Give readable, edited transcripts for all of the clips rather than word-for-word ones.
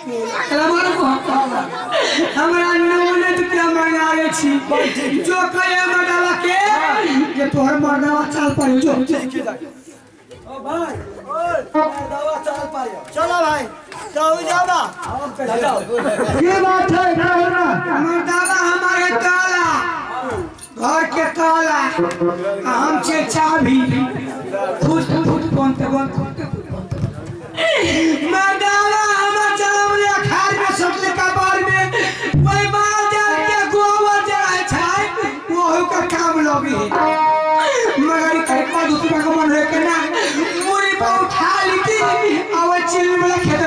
हमरा नमूने तो क्या मंगा ले छी जो कहे मडाला के ये तोहर मडाला चाल पर जो ओ भाई ओए मडाला चाल पर चलो भाई जाओ जाओ ना ये बात है मडाला हमारे ताला घर के ताला हम से चाबी फुट फुट बनते बनते मडाला हमारे चावल खार में सकले का बार में कोई मार जाल के गोबर जला छाय वो का काम लगी मगर कटवा दूसरा का मन रे के ना पूरी पाव उठा ली थी और चिल में खेत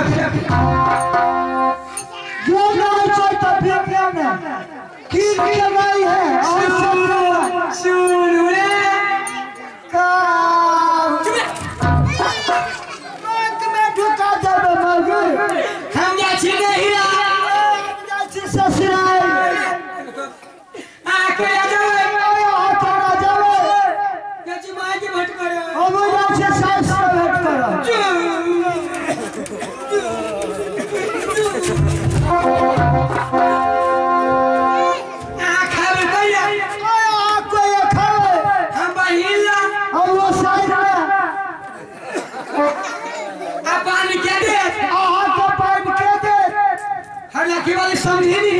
जो ना चाहे तब भी में की लगाई है और सुन रे का मैं ढुका जाबे मगर हम जाछि नहीं जाछि ससुराल आके आ जावे आ जावे जाछि मां के भेंट करे हम जाछि सास से भेंट करे वाले समझे नहीं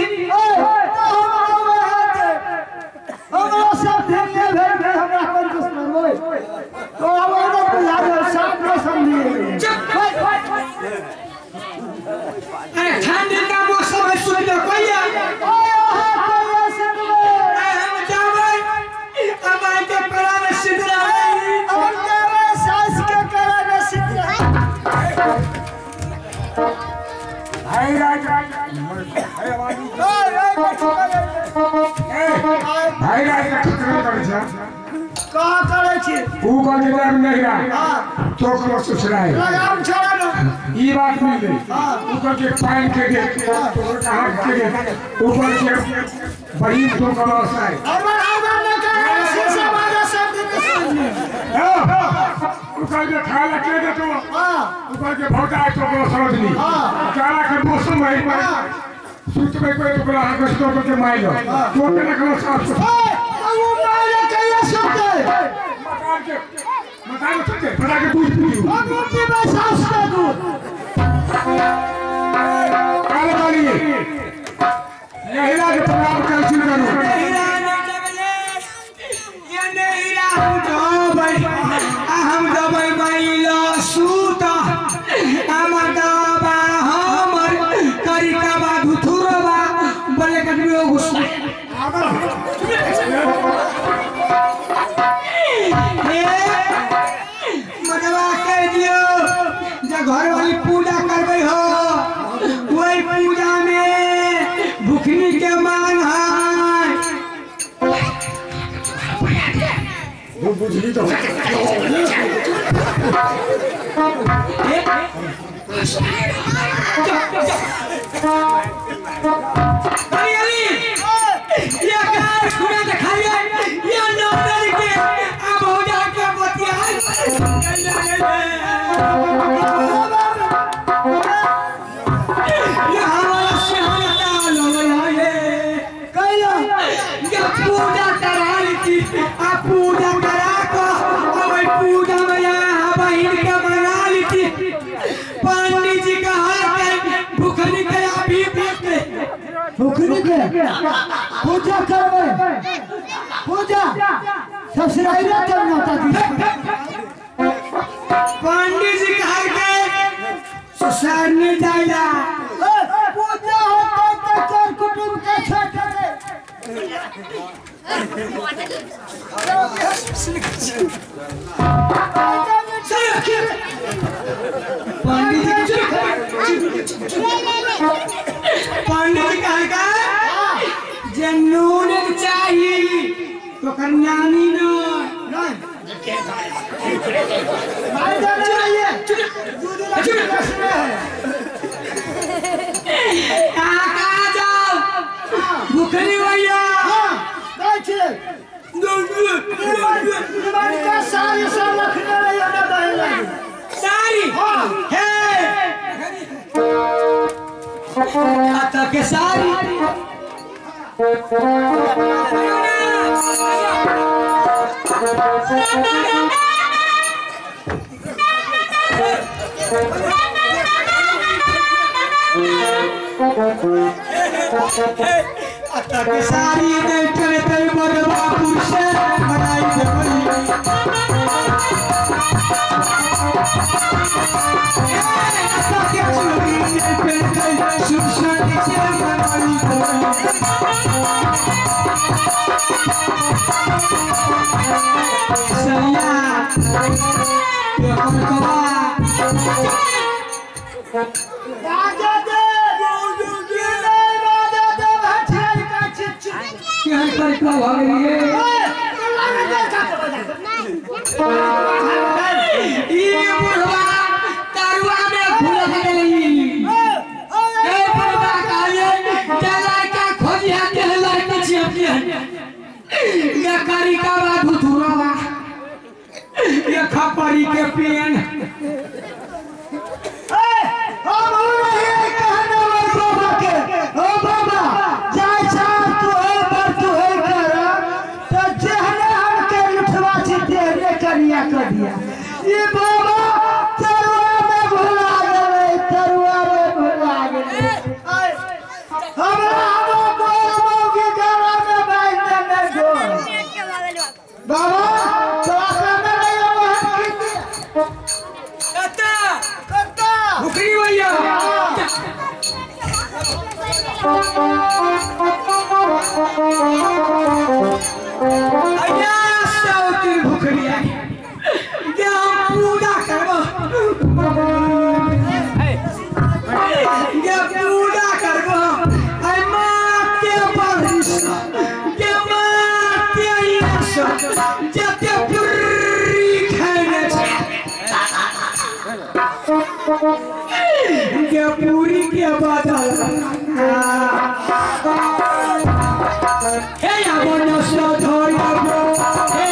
हमरा सब ध्यान भेल हमरा अपन दुश्मन होय तो हमरा को याद सब न समझिए अरे ठंडी का मौसम है सुन लो भैया हम जावे हमारे के करा में सिद्धरा हम जावे सास के करा में सिद्धरा भाई राजा भाई राज का खतरा करे छ कहां करे छी ऊ को जगह नहीं रहा हां तो को ससुराल लगाम छोड़ा ना ई बात नहीं ले ऊपर के पान के दे तो कहां के दे ऊपर के बड़ी तो कलस है अमर ने कहा शीशा वाला सब दिन ऊपर के खा लगे दे तो हां ऊपर के भौता तो को समझ नहीं हां काला के मौसम है सुत में कोई तो कला हक तो के माइलो तो के ना कलो साफ ओ वो माइलो कहिया सुते मकान सुते बड़ा के दूध पी हम रोटी में साफ कर दूध काले वाली नेहिरा के प्रणाम कर छी करू नेहिरा ने जबले ये नेहिरा हम दबाई माइलो सूता हमर दबा हमर करी का बोले कभी वो गुस्सा मगवा कह दियो जब घर वाली पूजा करबे हो वही पूजा में भूखनी के मांग है वो बुझली तो ये कार खुदा दिखाइए ये नौकर के अब हो जा के बतिया ये हमारा सिहाना लो ये कहियो ये पूजा करा ली आ पूजा करा को अब पूजा में यहाँ बहिन के बना ली पंडित जी का हाथ भूखनी के अभी भूखनी के पूजा करवे पूजा ससुराल में करना था पंडित जी कहा के ससुराल में जाइला पूजा होता तो चार कुटुंब के छठ करे पंडित जी कहा जनून चाहिए तो कन्यानी न भूखनी भैया सारी आता के सारी आता के सारी नहीं करे तेरे बड़वा पुरुष बनाई दे बड़ी आता के चुरी पे गई सुरक्षित से बनाई दे सैया ये कौवा राजा दे यहाँ पर क्या हो रही है? ये बुढ़वा तारुआ में फूल खिलाई। ये बुढ़वा काले जला क्या खोजिया के लड़के छिपके। ये कारी का बाबू धुरावा। ये खपरी के पेन। ये बाबा तरुआ में भुला गए तरुआ में भुला गए हमरा गोलमो के गावा में बैठ देने दो बाबा तोरा करने नहीं हो कत्ता कत्ता भुखरी भैया अया साउती भुखरी है पूरा करबो ये पूरा करबो आई माते बारिश ये माते यश जते पूरी खाने छे ये पूरी के बादल हे यावन सो धोइबो हे